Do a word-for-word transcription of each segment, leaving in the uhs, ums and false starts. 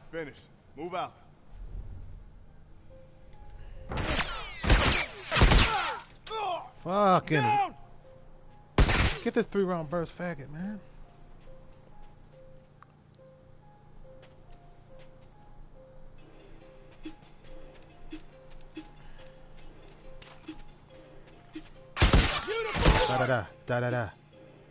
Finished. Move out. Fucking. Get this three round burst faggot, man. Da da da da da da.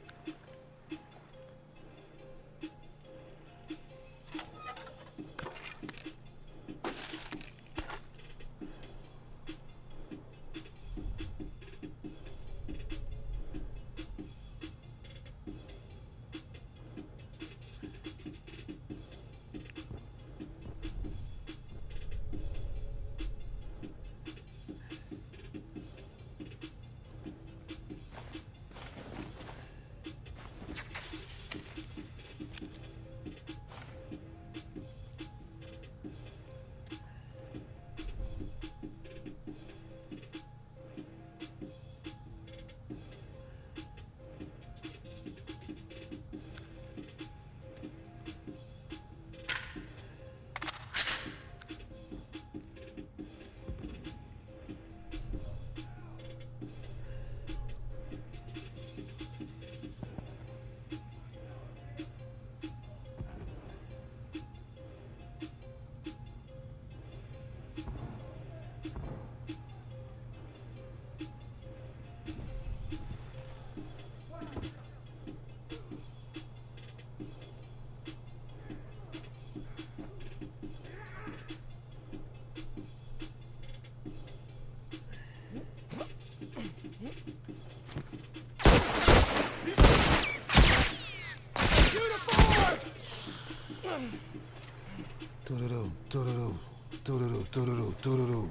Do-do-do, do-do-do, do-do-do, do-do-do, do-do-do.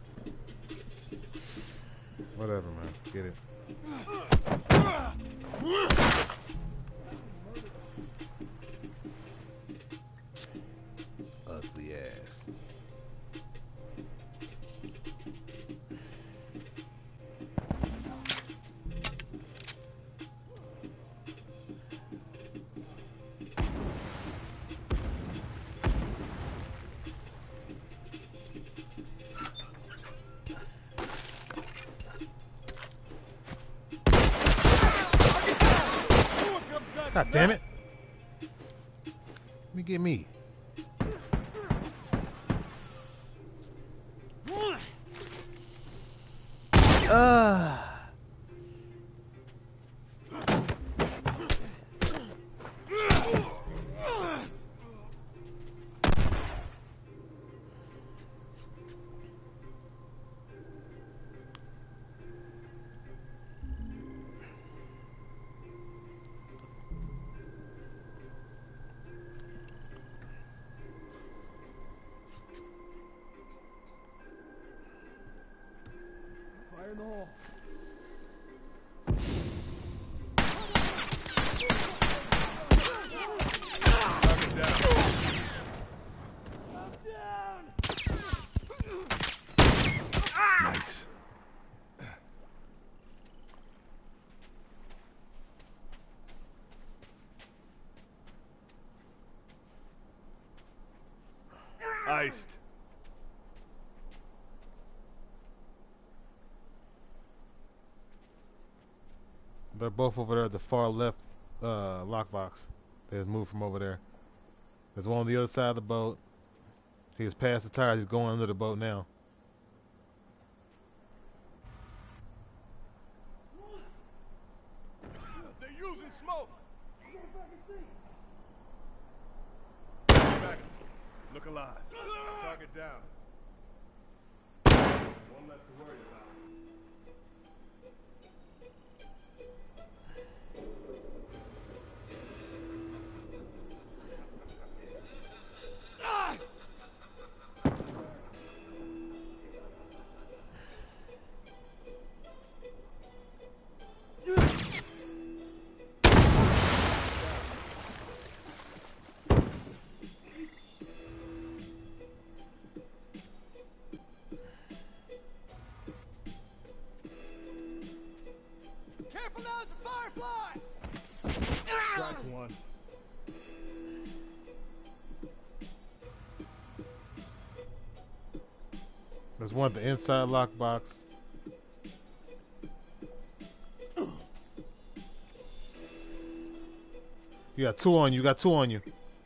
Whatever, man. Get it. Ugly ass. God damn it. Let me get me. Ah. Fire in the hole. Nice. Iced. They're both over there at the far left uh, lockbox. They just moved from over there. There's one on the other side of the boat. He was past the tires. He's going under the boat now. They're using smoke. Back. Look alive. Target down. One less to worry about. There's one at the inside lockbox. You got two on you. You got two on you.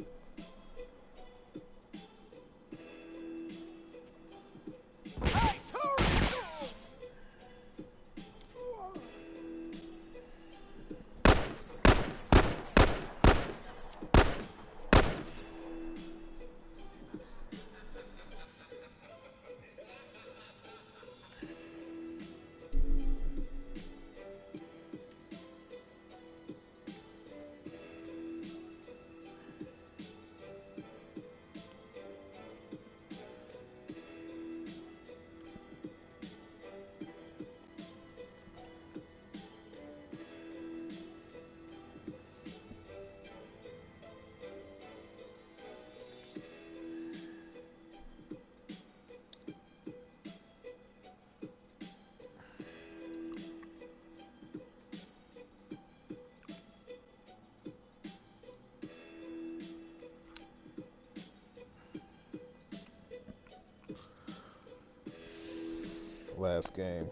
Last game.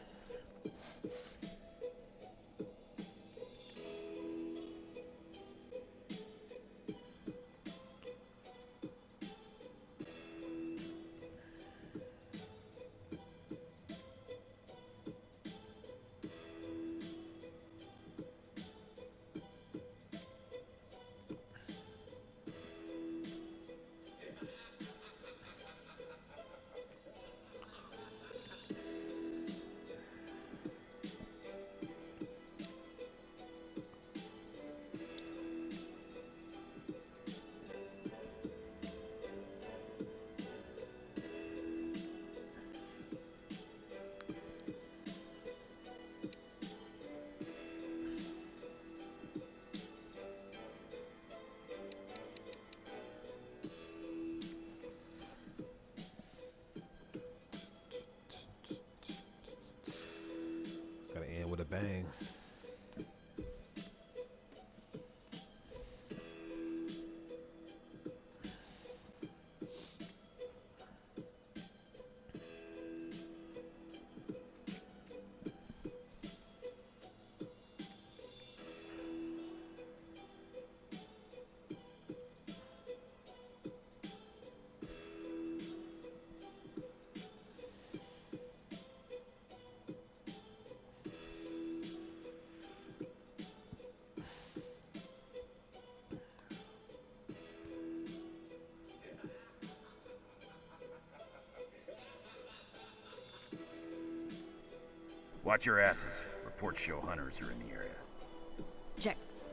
Gotta end with a bang. Watch your asses. Reports show hunters are in the area. Check.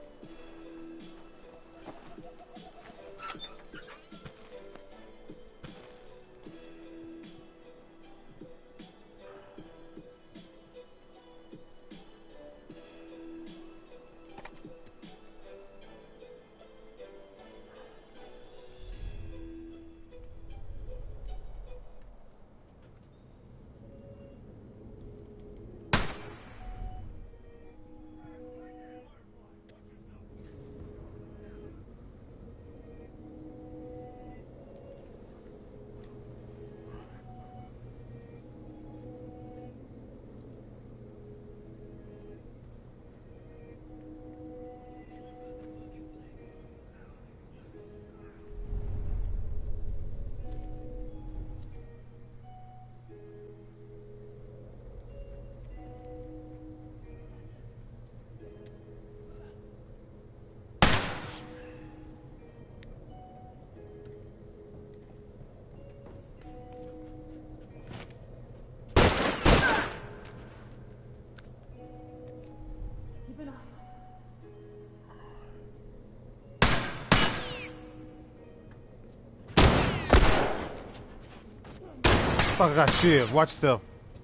Fuck, I got shield. Watch yourself.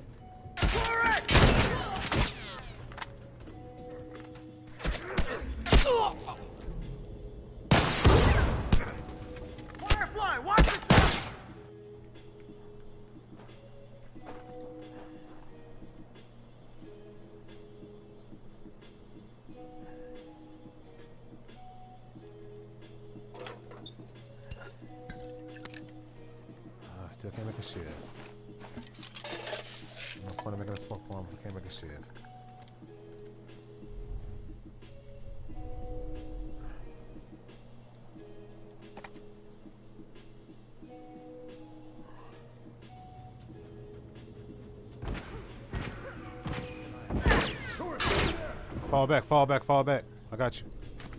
Firefly, watch yourself! I still can't make a shit. No point in making a smoke bomb. I can't make a shiv. Fall back, fall back, fall back. I got you.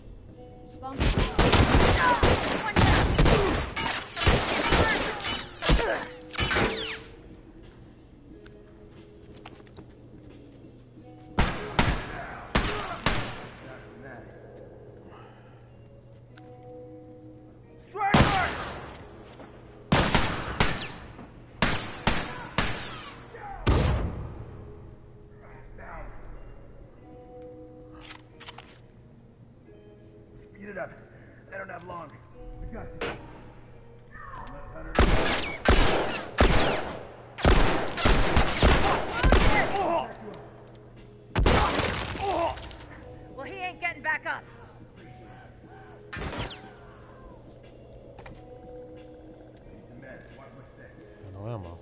Speed it up. I don't have long. We got you. Well, he ain't getting back up. No ammo.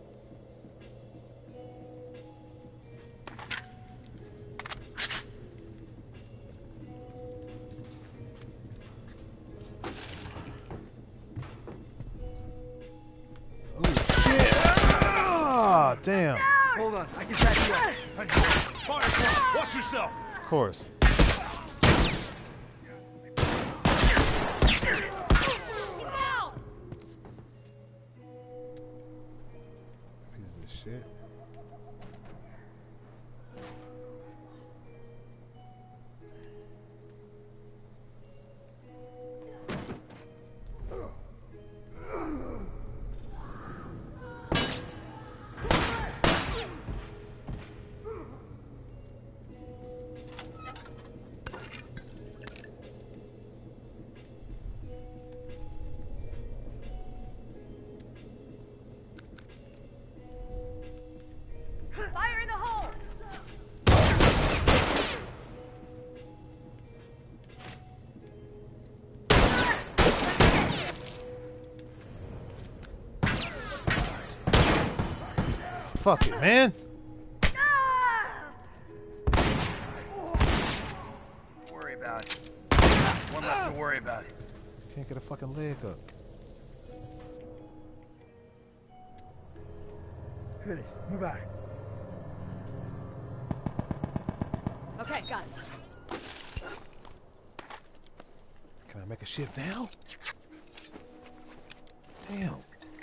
Damn. Hold on, I can catch you up. Fire! Watch yourself! Of course. Piece of shit. Fire in the hole! Fuck it, man. Don't worry about it. One less to worry about. Can't get a fucking leg up. Finish. Move out. Okay, got it. Can I make a shift now? Damn.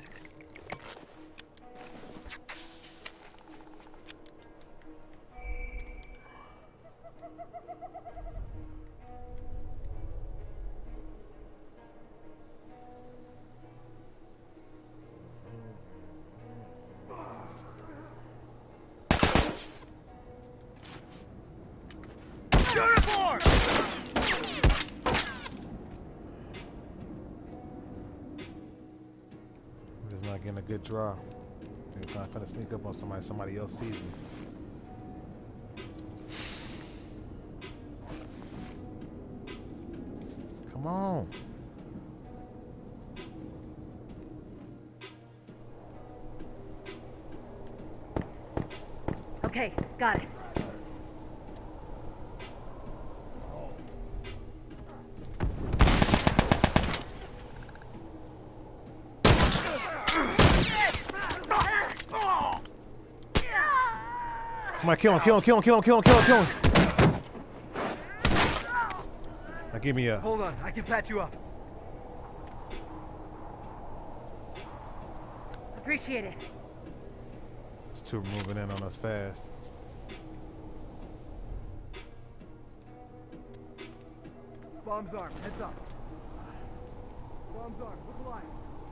Uniform! I'm just not getting a good draw. Every time I'm trying to sneak up on somebody, somebody else sees me. Come on. Okay, got it. Somebody kill him, kill him, kill him, kill him, kill him, kill him, kill him. Now give me a... Hold on, I can patch you up. Appreciate it. These two are moving in on us fast. Bomb's armed, heads up. Bomb's armed, look alive.